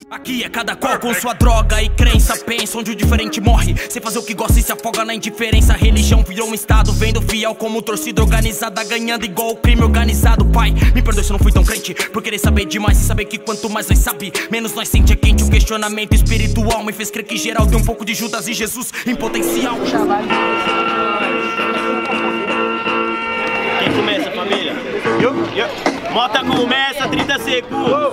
Aqui é cada qual com sua droga e crença. Pensa onde o diferente morre, sem fazer o que gosta e se afoga na indiferença. A religião virou um estado, vendo fiel como torcida organizada, ganhando igual o crime organizado. Pai, me perdoe se eu não fui tão crente por querer saber demais e saber que quanto mais nós sabe, menos nós sente. É quente o questionamento espiritual, me fez crer que geral tem um pouco de Judas e Jesus em potencial. Quem começa, família? Eu. Mota começa, 30 segundos.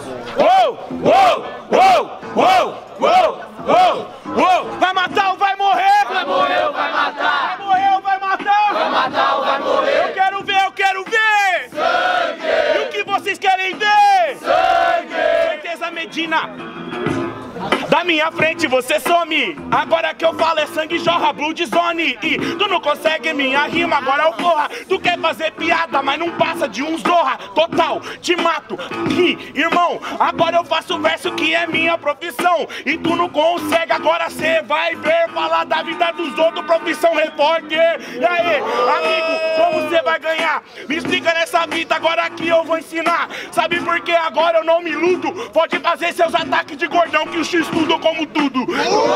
Vai matar ou vai morrer? Vai morrer ou vai matar? Vai morrer ou vai matar? Vai matar ou vai morrer? Eu quero ver! Sangue! E o que vocês querem ver? Sangue! Certeza, Medina! Da minha frente você some. Agora que eu falo é sangue jorra, Blood Zone. E tu não consegue minha rima, agora eu porra. Tu quer fazer piada, mas não passa de um zorra. Total, te mato. Irmão, agora eu faço verso que é minha profissão. E tu não consegue, agora cê vai ver. Falar da vida dos outros, profissão repórter. E aí, amigo, como cê vai ganhar? Me explica nessa vida, agora que eu vou ensinar. Sabe por que agora eu não me iludo? Pode fazer seus ataques de gordão que o X tudo como tudo.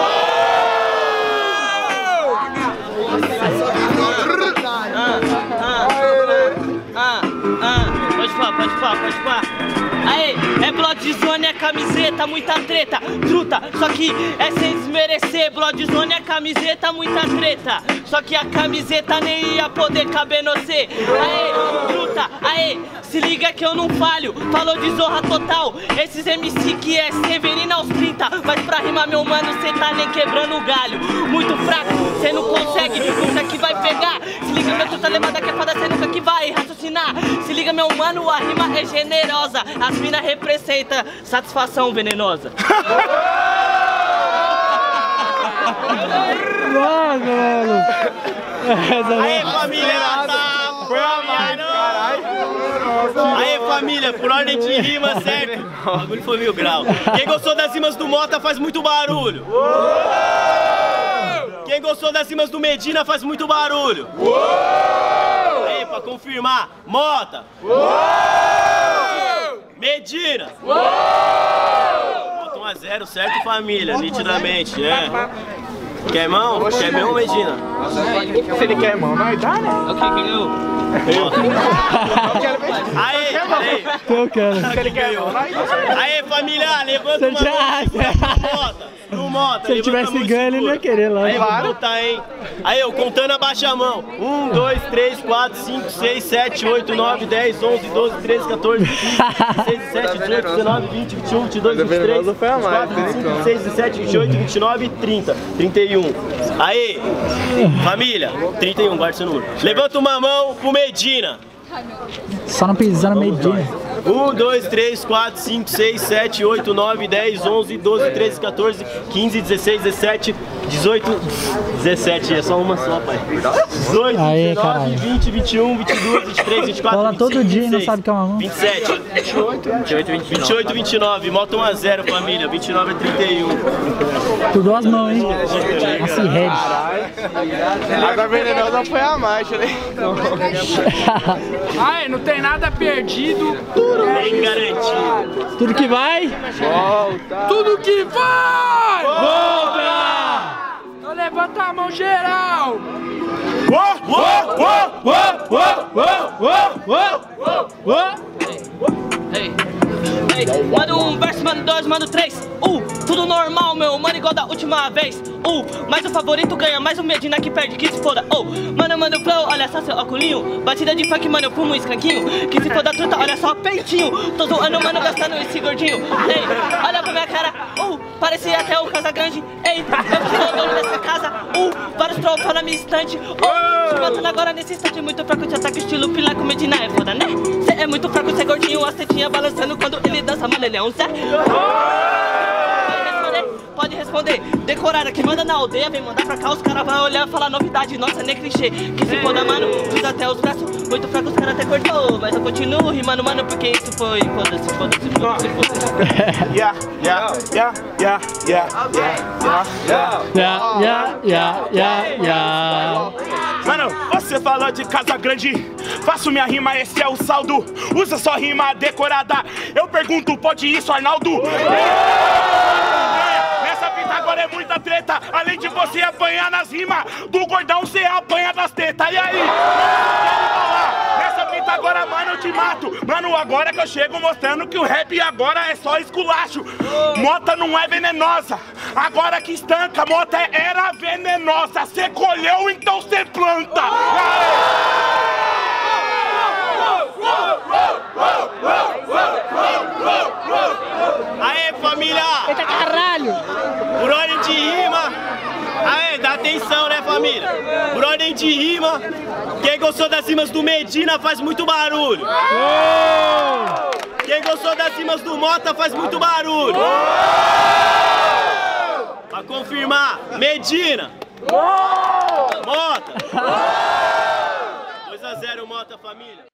Pode pá. Aê, é Blood Zone, é camiseta, muita treta, truta, só que é sem desmerecer. Blood Zone é camiseta, muita treta, só que a camiseta nem ia poder caber no C. Aê, truta, aê, se liga que eu não falho, falou de zorra total. Esses MC que é Severina aos 30, mas pra rimar meu mano, cê tá nem quebrando o galho. Muito fraco, cê não consegue, nunca que vai pegar. Se liga meu truta levada que é foda, cê nunca que vai raciocinar. Se liga meu mano, a rima é generosa, as mina representa satisfação venenosa. Mano. Aê família, Aê família, por ordem de rima, certo? O bagulho foi 1000 graus. Quem gostou das rimas do Mota faz muito barulho. Quem gostou das rimas do Medina faz muito barulho. Aí, pra confirmar, Mota. Medina. Bota 1 a 0, certo família? Nitidamente, né? Quer mão? Quer mão, Medina? Se ele quer mão, nós dá, né? Ok, quem ganhou? Aê, Eu quero. Se ele quer mão, nós dá. Aê, família, levanta uma mão no Mota. Se ele tivesse ganho, ele não ia querer lá. Aí, vamos botar, hein? Aí, eu contando, abaixa a mão. 1, 2, 3, 4, 5, 6, 7, 8, 9, 10, 11, 12, 13, 14, 15, 16, 17, 18, 19, 20, 21, 22, 23, 24, 25, 26, 27, 28, 29, 30, 31. Aí, família, 31, guarda seu número. Levanta uma mão pro Medina. Só não pisar no Medina. 1, 2, 3, 4, 5, 6, 7, 8, 9, 10, 11, 12, 13, 14, 15, 16, 17, 18, 17. É só uma só, pai. 18, Aí, 19, caralho. 20, 21, 22, 23, 24, Fala 25, todo dia e 26, não sabe que é uma mão. 27, 28, 29. Mota 1 a 0, família. 29 a 31. Por 2 mãos, hein? Assim, red. Agora venenosa foi a marcha, né? Ai, não tem nada perdido. Bem garantido. Tudo que vai, Tudo que vai! volta! Então levanta a mão geral! Manda um verso, manda 2, manda 3. Tudo normal, meu mano, igual da última vez. Mas o favorito ganha, mais o Medina que perde, que se foda. Mano, o flow, olha só seu óculinho. Batida de funk, mano, eu fumo um escanquinho. Que se foda truta, olha só o peitinho. Tô zoando, mano, gastando esse gordinho. Ei, olha pra minha cara, parecia até o Casagrande. Ei, eu sou o dono dessa casa. Vários troféus na minha estante. Te matando agora nesse instante. Muito fraco de ataque, estilo pilar com Medina é foda, né? Cê é muito fraco, cê é gordinho, a setinha balançando quando ele dança, mano, ele é um Zé. Pode responder, decorada que manda na aldeia, vem mandar pra cá, os caras vão olhar e falar novidade, nossa, nem clichê. Que se foda, mano, fiz até os braços, muito fraco, os caras até cortou, mas eu continuo rimando, mano, porque isso foi, foda-se. Mano, você falou de Casa Grande, faço minha rima, esse é o saldo. Usa só rima decorada, eu pergunto, pode isso, Arnaldo? apanhar nas rimas do gordão, cê apanha das tetas. E aí? Nessa fita agora, mano, eu te mato. Mano, agora que eu chego mostrando que o rap agora é só esculacho. Mota não é venenosa. Agora que estanca, mota era venenosa. Cê colheu, então cê planta. Aê, família! Eita caralho! Por ordem de rima. Aê, dá atenção, né, família? Por ordem de rima. Quem gostou das rimas do Medina faz muito barulho. Quem gostou das rimas do Mota faz muito barulho. Pra confirmar, Medina. Mota. 2 a 0 Mota, família.